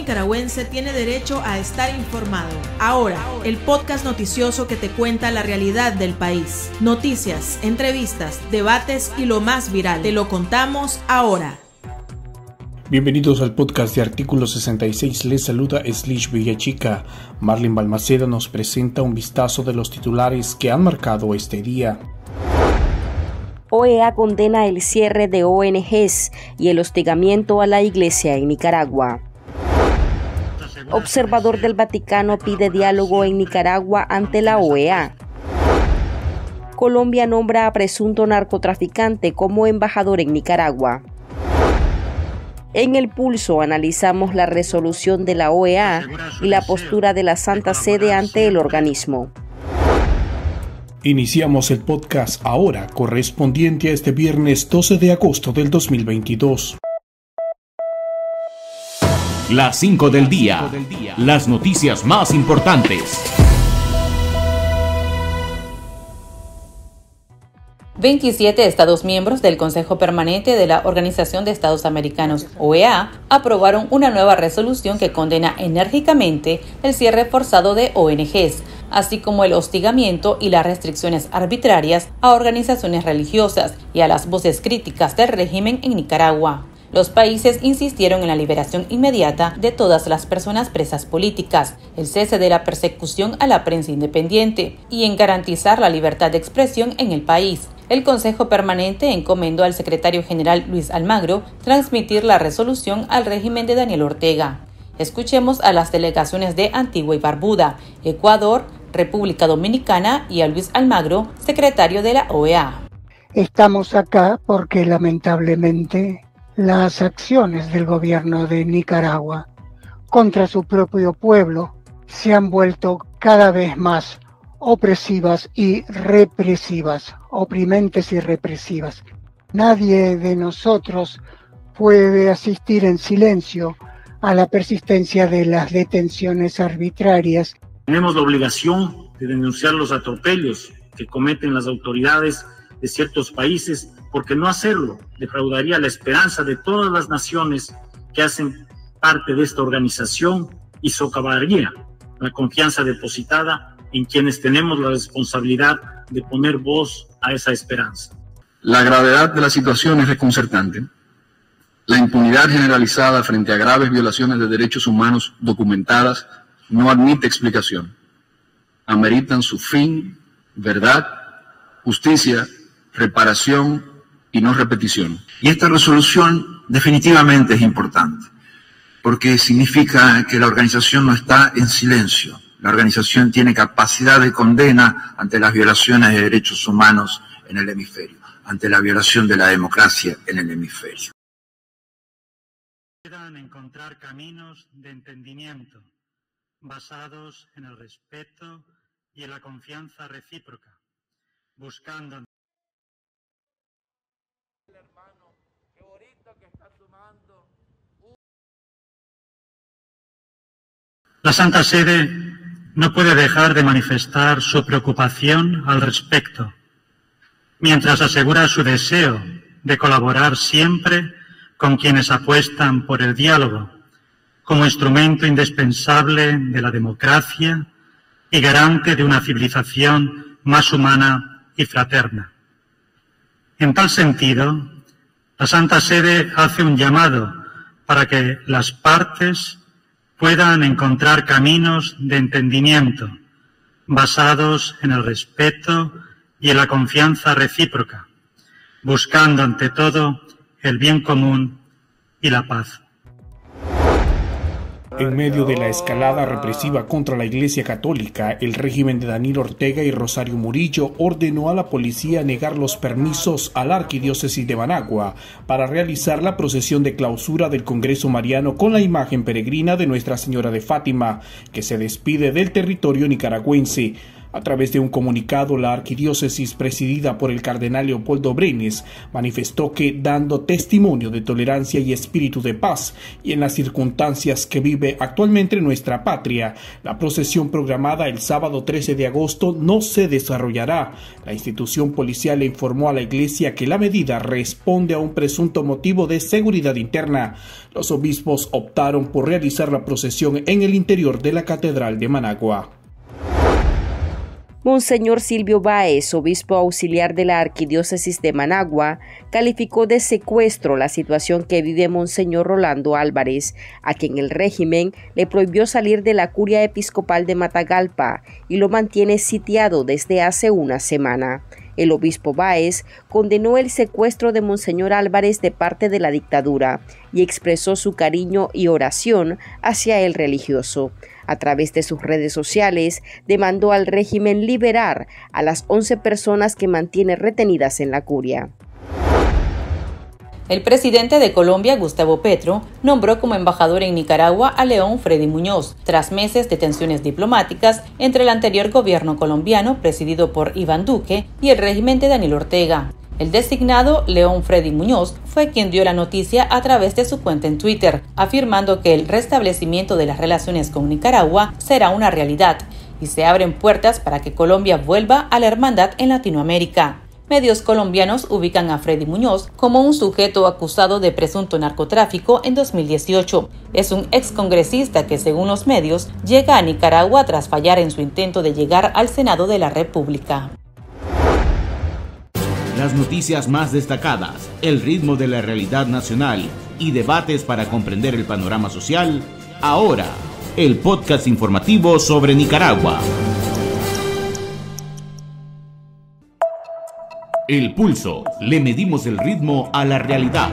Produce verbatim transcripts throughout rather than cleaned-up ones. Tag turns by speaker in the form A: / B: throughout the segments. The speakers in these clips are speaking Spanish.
A: nicaragüense tiene derecho a estar informado. Ahora, el podcast noticioso que te cuenta la realidad del país. Noticias, entrevistas, debates y lo más viral. Te lo contamos ahora.
B: Bienvenidos al podcast de Artículo sesenta y seis. Les saluda Slish Villachica. Marlene Balmaceda nos presenta un vistazo de los titulares que han marcado este día.
C: O E A condena el cierre de O N Ges y el hostigamiento a la Iglesia en Nicaragua. Observador del Vaticano pide diálogo en Nicaragua ante la O E A. Colombia nombra a presunto narcotraficante como embajador en Nicaragua. En El Pulso analizamos la resolución de la O E A y la postura de la Santa Sede ante el organismo.
B: Iniciamos el podcast ahora, correspondiente a este viernes doce de agosto del dos mil veintidós.
D: Las cinco del día. Las noticias más importantes.
E: veintisiete Estados miembros del Consejo Permanente de la Organización de Estados Americanos, O E A, aprobaron una nueva resolución que condena enérgicamente el cierre forzado de O N Ges, así como el hostigamiento y las restricciones arbitrarias a organizaciones religiosas y a las voces críticas del régimen en Nicaragua. Los países insistieron en la liberación inmediata de todas las personas presas políticas, el cese de la persecución a la prensa independiente y en garantizar la libertad de expresión en el país. El Consejo Permanente encomendó al secretario general Luis Almagro transmitir la resolución al régimen de Daniel Ortega. Escuchemos a las delegaciones de Antigua y Barbuda, Ecuador, República Dominicana y a Luis Almagro, secretario de la O E A.
F: Estamos acá porque lamentablemente las acciones del gobierno de Nicaragua contra su propio pueblo se han vuelto cada vez más opresivas y represivas, oprimentes y represivas. Nadie de nosotros puede asistir en silencio a la persistencia de las detenciones arbitrarias.
G: Tenemos la obligación de denunciar los atropellos que cometen las autoridades de ciertos países, porque no hacerlo defraudaría la esperanza de todas las naciones que hacen parte de esta organización y socavaría la confianza depositada en quienes tenemos la responsabilidad de poner voz a esa esperanza.
H: La gravedad de la situación es desconcertante. La impunidad generalizada frente a graves violaciones de derechos humanos documentadas no admite explicación. Ameritan su fin, verdad, justicia, reparación y no repetición.
I: Y esta resolución definitivamente es importante, porque significa que la organización no está en silencio. La organización tiene capacidad de condena ante las violaciones de derechos humanos en el hemisferio, ante la violación de la democracia en el hemisferio.
J: Puedan encontrar caminos de entendimiento basados en el respeto y en la confianza recíproca, buscando La Santa Sede no puede dejar de manifestar su preocupación al respecto, mientras asegura su deseo de colaborar siempre con quienes apuestan por el diálogo como instrumento indispensable de la democracia y garante de una civilización más humana y fraterna. En tal sentido, la Santa Sede hace un llamado para que las partes puedan encontrar caminos de entendimiento basados en el respeto y en la confianza recíproca, buscando ante todo el bien común y la paz.
B: En medio de la escalada represiva contra la Iglesia Católica, el régimen de Daniel Ortega y Rosario Murillo ordenó a la policía negar los permisos a la Arquidiócesis de Managua para realizar la procesión de clausura del Congreso Mariano con la imagen peregrina de Nuestra Señora de Fátima, que se despide del territorio nicaragüense. A través de un comunicado, la arquidiócesis presidida por el cardenal Leopoldo Brenes manifestó que, dando testimonio de tolerancia y espíritu de paz, y en las circunstancias que vive actualmente nuestra patria, la procesión programada el sábado trece de agosto no se desarrollará. La institución policial le informó a la Iglesia que la medida responde a un presunto motivo de seguridad interna. Los obispos optaron por realizar la procesión en el interior de la Catedral de Managua.
C: Monseñor Silvio Báez, obispo auxiliar de la Arquidiócesis de Managua, calificó de secuestro la situación que vive Monseñor Rolando Álvarez, a quien el régimen le prohibió salir de la curia episcopal de Matagalpa y lo mantiene sitiado desde hace una semana. El obispo Báez condenó el secuestro de Monseñor Álvarez de parte de la dictadura y expresó su cariño y oración hacia el religioso. A través de sus redes sociales, demandó al régimen liberar a las once personas que mantiene retenidas en la curia.
E: El presidente de Colombia, Gustavo Petro, nombró como embajador en Nicaragua a León Freddy Muñoz, tras meses de tensiones diplomáticas entre el anterior gobierno colombiano, presidido por Iván Duque, y el régimen de Daniel Ortega. El designado León Freddy Muñoz fue quien dio la noticia a través de su cuenta en Twitter, afirmando que el restablecimiento de las relaciones con Nicaragua será una realidad y se abren puertas para que Colombia vuelva a la hermandad en Latinoamérica. Medios colombianos ubican a Freddy Muñoz como un sujeto acusado de presunto narcotráfico en dos mil dieciocho. Es un excongresista que, según los medios, llega a Nicaragua tras fallar en su intento de llegar al Senado de la República.
D: Las noticias más destacadas, el ritmo de la realidad nacional y debates para comprender el panorama social. Ahora, el podcast informativo sobre Nicaragua. El Pulso. Le medimos el ritmo a la realidad.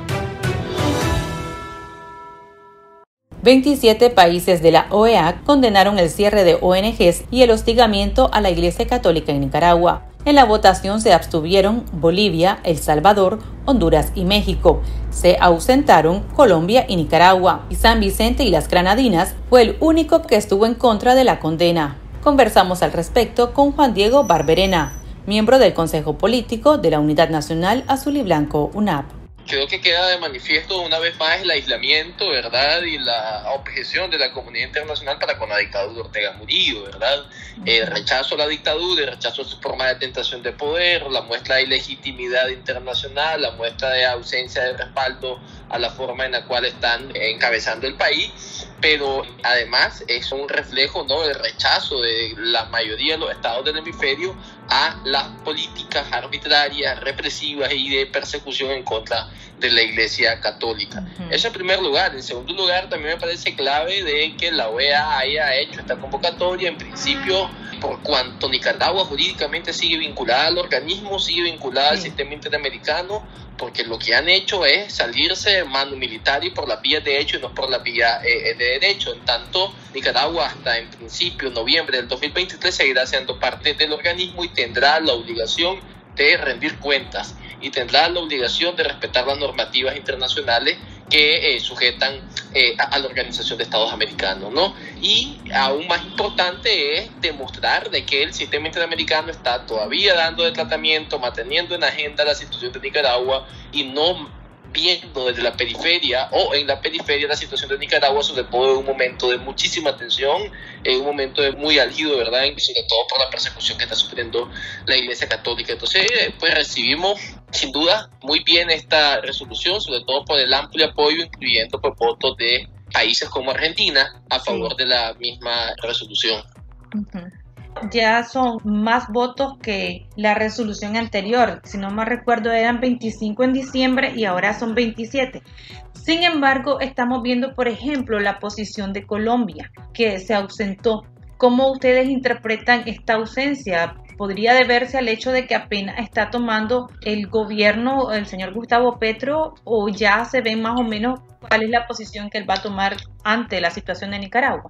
E: veintisiete países de la O E A condenaron el cierre de O N Ges y el hostigamiento a la Iglesia Católica en Nicaragua. En la votación se abstuvieron Bolivia, El Salvador, Honduras y México. Se ausentaron Colombia y Nicaragua. Y San Vicente y las Granadinas fue el único que estuvo en contra de la condena. Conversamos al respecto con Juan Diego Barberena, miembro del Consejo Político de la Unidad Nacional Azul y Blanco, U N A P.
K: Creo que queda de manifiesto una vez más el aislamiento, ¿verdad? Y la objeción de la comunidad internacional para con la dictadura de Ortega Murillo, ¿verdad? El rechazo a la dictadura, el rechazo a su forma de tentación de poder, la muestra de ilegitimidad internacional, la muestra de ausencia de respaldo a la forma en la cual están encabezando el país, pero además es un reflejo, ¿no?, del rechazo de la mayoría de los estados del hemisferio a las políticas arbitrarias, represivas y de persecución en contra de la Iglesia Católica. Uh-huh. Eso en primer lugar. En segundo lugar, también me parece clave de que la O E A haya hecho esta convocatoria, en principio, por cuanto Nicaragua jurídicamente sigue vinculada al organismo, sigue vinculada sí. al sistema interamericano, porque lo que han hecho es salirse de mano militar y por la vía de hecho y no por la vía eh, de derecho. En tanto, Nicaragua hasta en principio, noviembre del dos mil veintitrés, seguirá siendo parte del organismo y tendrá la obligación de rendir cuentas y tendrá la obligación de respetar las normativas internacionales que eh, sujetan eh, a, a la Organización de Estados Americanos, ¿no? Y aún más importante es demostrar de que el sistema interamericano está todavía dando de tratamiento, manteniendo en agenda la situación de Nicaragua y no viendo desde la periferia o en la periferia la situación de Nicaragua, sobre todo en un momento de muchísima tensión, en un momento de muy álgido, ¿verdad? Sobre todo por la persecución que está sufriendo la Iglesia Católica. Entonces, pues recibimos sin duda muy bien esta resolución, sobre todo por el amplio apoyo, incluyendo por votos de países como Argentina a favor sí. de la misma resolución.
L: Uh-huh. Ya son más votos que la resolución anterior. Si no me recuerdo, eran veinticinco en diciembre y ahora son veintisiete. Sin embargo, estamos viendo, por ejemplo, la posición de Colombia, que se ausentó. ¿Cómo ustedes interpretan esta ausencia? ¿Podría deberse al hecho de que apenas está tomando el gobierno el señor Gustavo Petro, o ya se ve más o menos cuál es la posición que él va a tomar ante la situación de Nicaragua?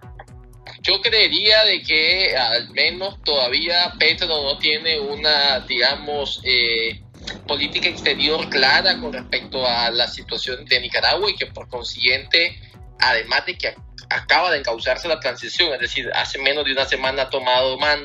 K: Yo creería de que al menos todavía Petro no tiene una, digamos, eh, política exterior clara con respecto a la situación de Nicaragua y que por consiguiente, además de que acaba de encauzarse la transición, es decir, hace menos de una semana ha tomado mando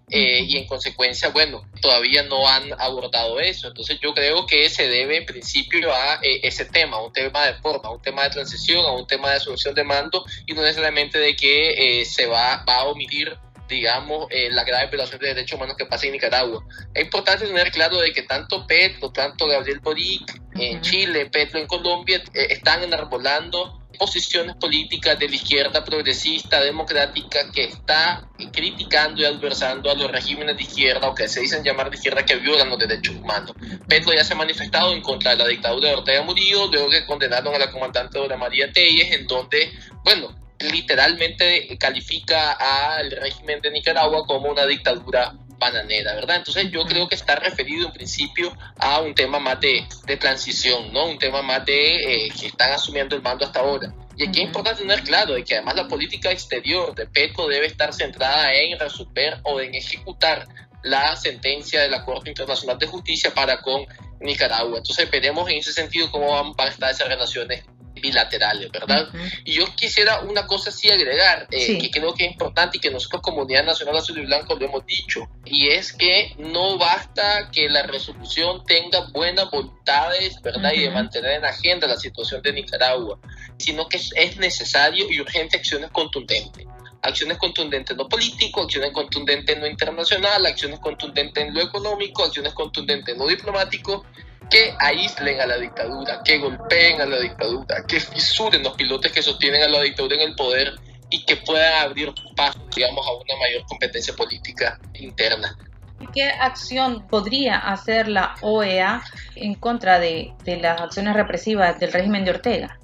K: eh, y en consecuencia, bueno, todavía no han abordado eso. Entonces yo creo que se debe en principio a eh, ese tema, a un tema de forma, a un tema de transición, a un tema de asunción de mando, y no necesariamente de que eh, se va, va a omitir, digamos, eh, la grave violación de derechos humanos que pasa en Nicaragua. Es importante tener claro de que tanto Petro, tanto Gabriel Boric en Chile, Petro en Colombia, eh, están enarbolando posiciones políticas de la izquierda progresista, democrática, que está criticando y adversando a los regímenes de izquierda, o que se dicen llamar de izquierda, que violan los derechos humanos. Petro ya se ha manifestado en contra de la dictadura de Ortega Murillo, luego que condenaron a la comandante Dora María Telles, en donde, bueno, literalmente califica al régimen de Nicaragua como una dictadura bananera, ¿verdad? Entonces yo creo que está referido en principio a un tema más de, de transición, ¿no? Un tema más de eh, que están asumiendo el mando hasta ahora. Y aquí es importante tener claro de que además la política exterior de Petro debe estar centrada en resolver o en ejecutar la sentencia de la Corte Internacional de Justicia para con Nicaragua. Entonces veremos en ese sentido cómo van, van a estar esas relaciones bilaterales, ¿verdad? Uh-huh. Y yo quisiera una cosa así agregar, eh, sí. que creo que es importante y que nosotros, Comunidad Nacional Azul y Blanco, lo hemos dicho, y es que no basta que la resolución tenga buenas voluntades, ¿verdad? Uh-huh. Y de mantener en agenda la situación de Nicaragua, sino que es necesario y urgente acciones contundentes. Acciones contundentes en lo político, acciones contundentes en lo internacional, acciones contundentes en lo económico, acciones contundentes en lo diplomático, que aíslen a la dictadura, que golpeen a la dictadura, que fisuren los pilotes que sostienen a la dictadura en el poder y que puedan abrir paso, digamos, a una mayor competencia política interna.
L: ¿Qué acción podría hacer la O E A en contra de, de las acciones represivas del régimen de Ortega?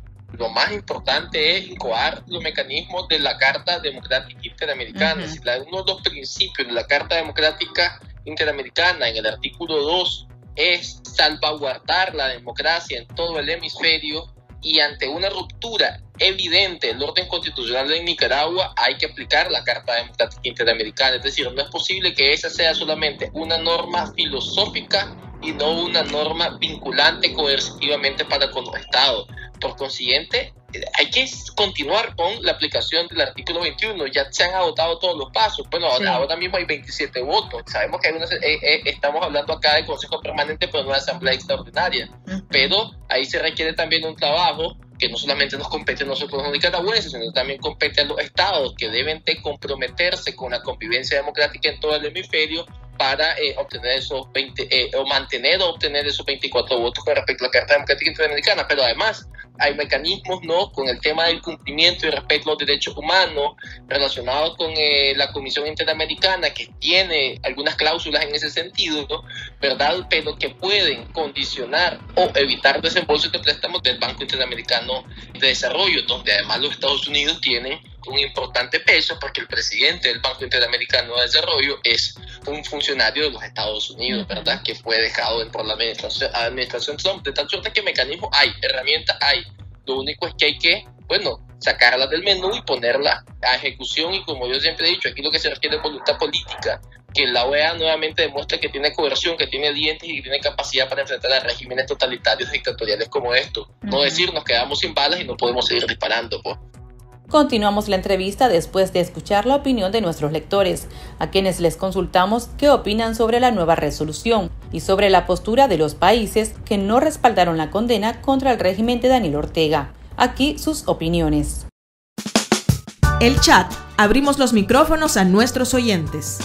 K: Lo más importante es incoar los mecanismos de la Carta Democrática Interamericana. Uh-huh. Es decir, uno de los principios de la Carta Democrática Interamericana, en el artículo dos, es salvaguardar la democracia en todo el hemisferio, y ante una ruptura evidente del orden constitucional de Nicaragua hay que aplicar la Carta Democrática Interamericana. Es decir, no es posible que esa sea solamente una norma filosófica y no una norma vinculante coercitivamente para con los estados. Por consiguiente, hay que continuar con la aplicación del artículo veintiuno. Ya se han agotado todos los pasos. Bueno, sí. ahora mismo hay veintisiete votos. Sabemos que hay una, eh, eh, estamos hablando acá de Consejo Permanente, pero no de Asamblea Extraordinaria. Uh-huh. Pero ahí se requiere también un trabajo que no solamente nos compete a nosotros los nicaragüenses, sino también compete a los estados, que deben de comprometerse con la convivencia democrática en todo el hemisferio para eh, obtener esos veinte, eh, o mantener o obtener esos veinticuatro votos con respecto a la Carta Democrática Interamericana. Pero además hay mecanismos, ¿no?, con el tema del cumplimiento y respeto a los derechos humanos relacionados con eh, la Comisión Interamericana, que tiene algunas cláusulas en ese sentido, ¿no?, ¿verdad?, pero que pueden condicionar o evitar desembolsos de préstamos del Banco Interamericano de Desarrollo, donde además los Estados Unidos tienen un importante peso, porque el presidente del Banco Interamericano de Desarrollo es un funcionario de los Estados Unidos, ¿verdad?, que fue dejado por la administración, administración Trump. De tal suerte que mecanismos hay, herramientas hay. Lo único es que hay que, bueno, sacarlas del menú y ponerlas a ejecución. Y como yo siempre he dicho, aquí lo que se requiere es voluntad política, que la O E A nuevamente demuestre que tiene coerción, que tiene dientes y que tiene capacidad para enfrentar a regímenes totalitarios dictatoriales como estos. No decir nos quedamos sin balas y no podemos seguir disparando, pues.
E: Continuamos la entrevista después de escuchar la opinión de nuestros lectores, a quienes les consultamos qué opinan sobre la nueva resolución y sobre la postura de los países que no respaldaron la condena contra el régimen de Daniel Ortega. Aquí sus opiniones.
A: El chat. Abrimos los micrófonos a nuestros oyentes.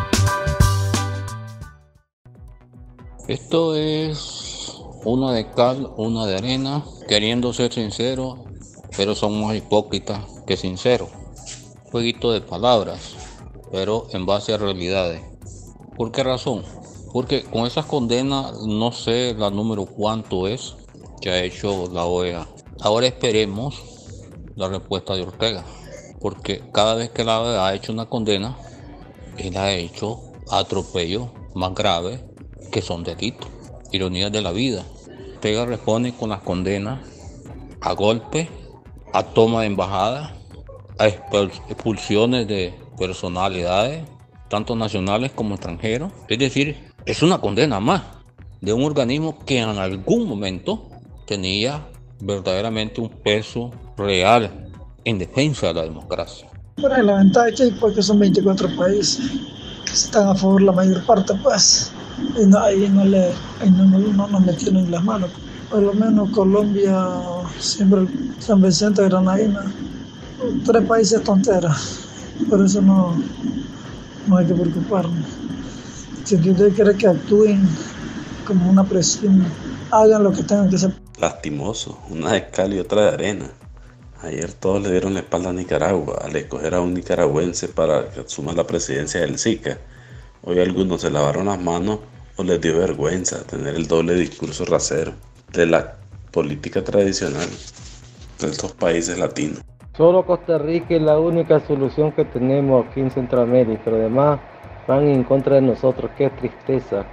M: Esto es una de cal, una de arena, queriendo ser sincero, pero son más hipócritas que sinceros. Jueguito de palabras, pero en base a realidades. ¿Por qué razón? Porque con esas condenas, no sé la número cuánto es que ha hecho la O E A. Ahora esperemos la respuesta de Ortega, porque cada vez que la O E A ha hecho una condena, él ha hecho atropellos más graves que son delitos. Ironías de la vida. Ortega responde con las condenas a golpes, a toma de embajada, a expulsiones de personalidades, tanto nacionales como extranjeros. Es decir, es una condena más de un organismo que en algún momento tenía verdaderamente un peso real en defensa de la democracia.
N: Bueno, la ventaja es que porque son veinticuatro países, están a favor la mayor parte, pues, y no, ahí no le, ahí no, no, no nos metieron las manos. Por lo menos Colombia, siempre San Vicente, Granadina, tres países tonteras, por eso no, no hay que preocuparnos. Si usted quiere que actúen como una presión, hagan lo que tengan que hacer.
O: Lastimoso, una de cal y otra de arena. Ayer todos le dieron la espalda a Nicaragua al escoger a un nicaragüense para que asuma la presidencia del SICA. Hoy algunos se lavaron las manos o les dio vergüenza tener el doble discurso rasero de la política tradicional de estos países latinos.
P: Solo Costa Rica es la única solución que tenemos aquí en Centroamérica, pero además van en contra de nosotros, qué tristeza.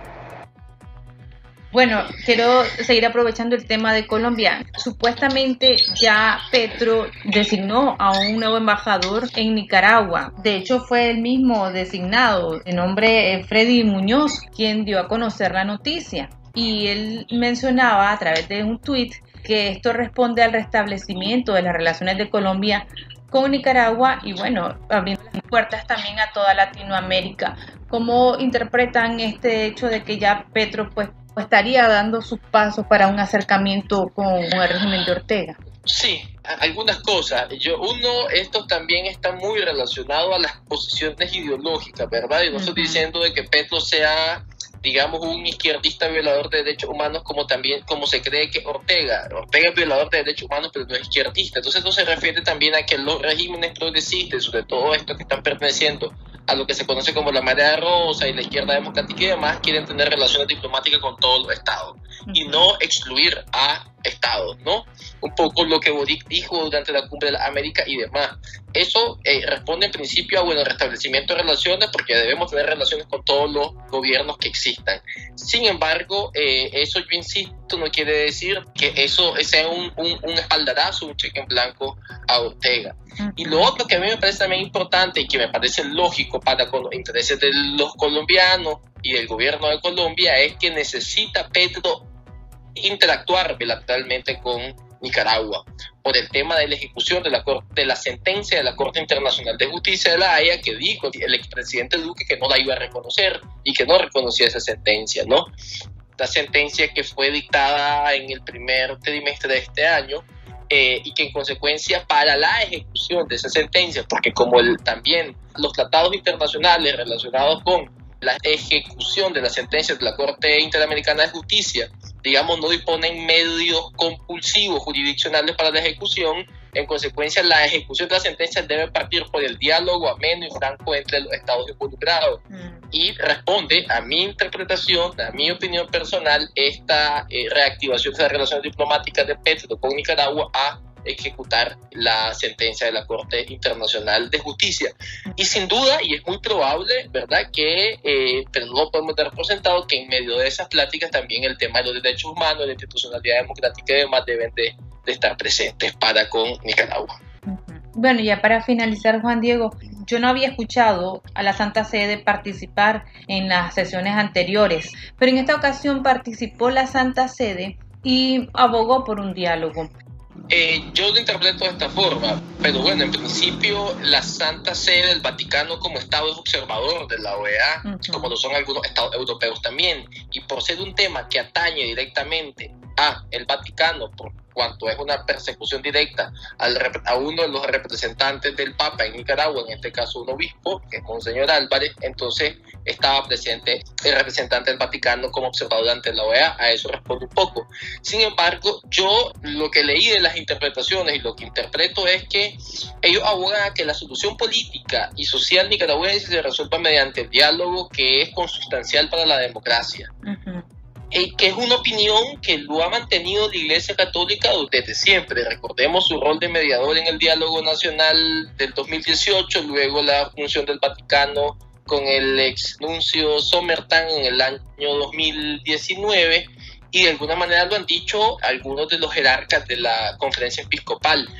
L: Bueno, quiero seguir aprovechando el tema de Colombia. Supuestamente ya Petro designó a un nuevo embajador en Nicaragua. De hecho, fue el mismo designado, el nombre Freddy Muñoz, quien dio a conocer la noticia. Y él mencionaba a través de un tuit que esto responde al restablecimiento de las relaciones de Colombia con Nicaragua y bueno, abriendo las puertas también a toda Latinoamérica. ¿Cómo interpretan este hecho de que ya Petro pues estaría dando sus pasos para un acercamiento con el régimen de Ortega?
K: Sí, algunas cosas. Yo, uno, esto también está muy relacionado a las posiciones ideológicas, ¿verdad? Y no estoy diciendo de que Petro sea, digamos, un izquierdista violador de derechos humanos como también como se cree que Ortega. Ortega es violador de derechos humanos, pero no es izquierdista. Entonces esto se refiere también a que los regímenes progresistas, sobre todo estos que están perteneciendo a lo que se conoce como la marea rosa y la izquierda democrática y demás, quieren tener relaciones diplomáticas con todos los estados y no excluir a estados, ¿no? Un poco lo que Boric dijo durante la Cumbre de la América y demás. Eso eh, responde en principio a, bueno, el restablecimiento de relaciones, porque debemos tener relaciones con todos los gobiernos que existan. Sin embargo, eh, eso, yo insisto, no quiere decir que eso sea un, un, un espaldarazo, un cheque en blanco a Ortega. Y lo otro que a mí me parece también importante y que me parece lógico para con los intereses de los colombianos y del gobierno de Colombia es que necesita Petro interactuar bilateralmente con Nicaragua por el tema de la ejecución de la, de la sentencia de la Corte Internacional de Justicia de la Haya, que dijo el expresidente Duque que no la iba a reconocer y que no reconocía esa sentencia, ¿no? La sentencia que fue dictada en el primer trimestre de este año eh, y que en consecuencia para la ejecución de esa sentencia, porque como el, también los tratados internacionales relacionados con la ejecución de las sentencias de la Corte Interamericana de Justicia, digamos, no disponen medios compulsivos jurisdiccionales para la ejecución. En consecuencia, la ejecución de las sentencias debe partir por el diálogo ameno y franco entre los estados involucrados. Mm. Y responde a mi interpretación, a mi opinión personal, esta eh, reactivación de las relaciones diplomáticas de Petro con Nicaragua a ejecutar la sentencia de la Corte Internacional de Justicia. Y sin duda, y es muy probable, ¿verdad?, que, eh, pero no podemos dar por sentado que en medio de esas pláticas también el tema de los derechos humanos, la institucionalidad democrática y demás deben de, de estar presentes para con Nicaragua.
L: Bueno, ya para finalizar, Juan Diego, yo no había escuchado a la Santa Sede participar en las sesiones anteriores, pero en esta ocasión participó la Santa Sede y abogó por un diálogo.
K: Eh, yo lo interpreto de esta forma, pero bueno, en principio la Santa Sede del Vaticano como Estado es observador de la O E A, uh-huh. como lo son algunos estados europeos también, y por ser un tema que atañe directamente a el Vaticano, por cuanto es una persecución directa al, a uno de los representantes del Papa en Nicaragua, en este caso un obispo, que es Monseñor Álvarez, entonces estaba presente el representante del Vaticano como observador ante la O E A, a eso responde un poco. Sin embargo, yo lo que leí de las interpretaciones y lo que interpreto es que ellos abogan a que la solución política y social nicaragüense se resuelva mediante el diálogo, que es consustancial para la democracia. Uh-huh. Que es una opinión que lo ha mantenido la Iglesia Católica desde siempre. Recordemos su rol de mediador en el diálogo nacional del dos mil dieciocho, luego la función del Vaticano con el ex nuncio Sommertan en el año dos mil diecinueve, y de alguna manera lo han dicho algunos de los jerarcas de la conferencia episcopal.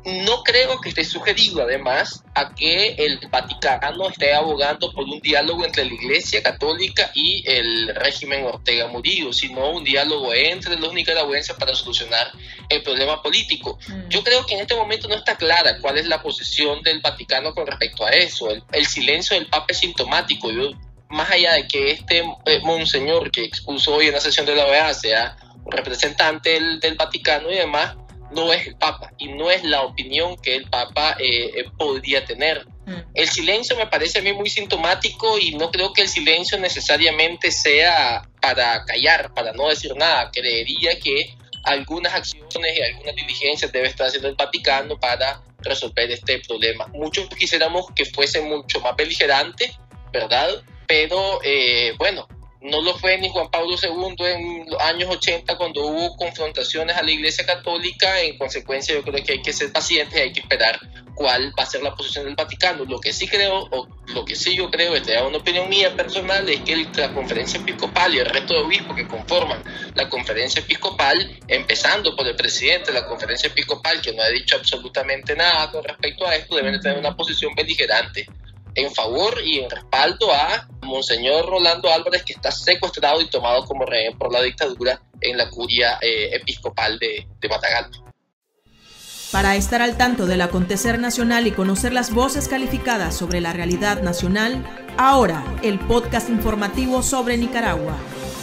K: no creo que esté sugerido, además, a que el Vaticano esté abogando por un diálogo entre la Iglesia Católica y el régimen Ortega Murillo, sino un diálogo entre los nicaragüenses para solucionar el problema político. Mm. Yo creo que en este momento no está clara cuál es la posición del Vaticano con respecto a eso. El, el silencio del Papa es sintomático. Yo, más allá de que este eh, monseñor que expuso hoy en la sesión de la O E A sea un representante del, del Vaticano y demás, no es el Papa y no es la opinión que el Papa eh, podría tener. Mm. El silencio me parece a mí muy sintomático y no creo que el silencio necesariamente sea para callar, para no decir nada. Creería que algunas acciones y algunas diligencias debe estar haciendo el Vaticano para resolver este problema. Muchos quisiéramos que fuese mucho más beligerante, ¿verdad? Pero eh, bueno, no lo fue ni Juan Pablo segundo en los años ochenta cuando hubo confrontaciones a la Iglesia Católica. En consecuencia, yo creo que hay que ser pacientes y hay que esperar cuál va a ser la posición del Vaticano. Lo que sí creo, o lo que sí yo creo, esta es una opinión mía personal, es que la Conferencia Episcopal y el resto de obispos que conforman la Conferencia Episcopal, empezando por el presidente de la Conferencia Episcopal, que no ha dicho absolutamente nada con respecto a esto, deben tener una posición beligerante en favor y en respaldo a Monseñor Rolando Álvarez, que está secuestrado y tomado como rehén por la dictadura en la curia eh, episcopal de, de Matagalpa.
A: Para estar al tanto del acontecer nacional y conocer las voces calificadas sobre la realidad nacional, ahora el podcast informativo sobre Nicaragua.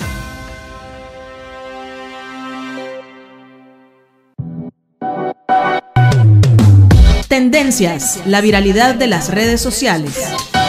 A: Tendencias, la viralidad de las redes sociales.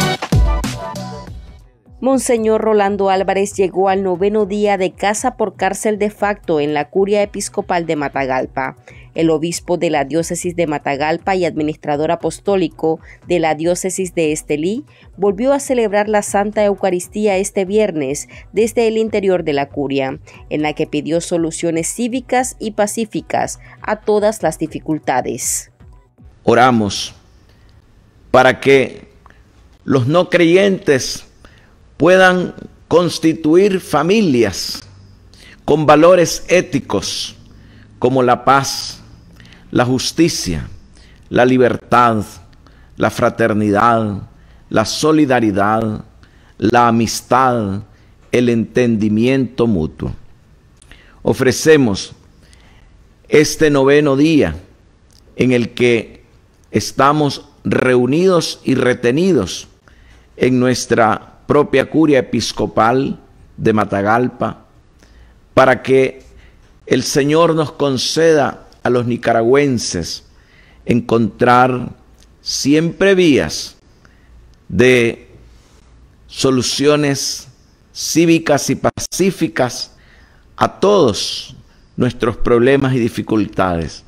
C: Monseñor Rolando Álvarez llegó al noveno día de casa por cárcel de facto en la curia episcopal de Matagalpa. El obispo de la diócesis de Matagalpa y administrador apostólico de la diócesis de Estelí volvió a celebrar la Santa Eucaristía este viernes desde el interior de la curia, en la que pidió soluciones cívicas y pacíficas a todas las dificultades.
Q: Oramos para que los no creyentes puedan constituir familias con valores éticos como la paz, la justicia, la libertad, la fraternidad, la solidaridad, la amistad, el entendimiento mutuo. Ofrecemos este noveno día en el que estamos reunidos y retenidos en nuestra propia curia episcopal de Matagalpa, para que el Señor nos conceda a los nicaragüenses encontrar siempre vías de soluciones cívicas y pacíficas a todos nuestros problemas y dificultades.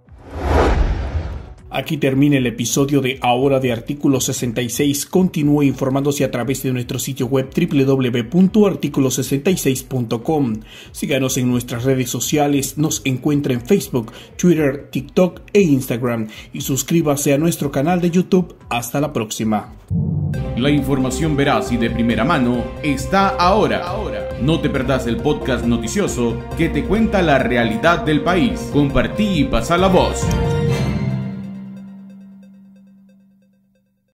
B: Aquí termina el episodio de Ahora de Artículo sesenta y seis. Continúe informándose a través de nuestro sitio web doble u doble u doble u punto artículo sesenta y seis punto com. Síganos en nuestras redes sociales, nos encuentra en Facebook, Twitter, TikTok e Instagram y suscríbase a nuestro canal de YouTube. Hasta la próxima.
D: La información veraz y de primera mano está ahora. ahora. No te perdás el podcast noticioso que te cuenta la realidad del país. Compartí y pasa la voz.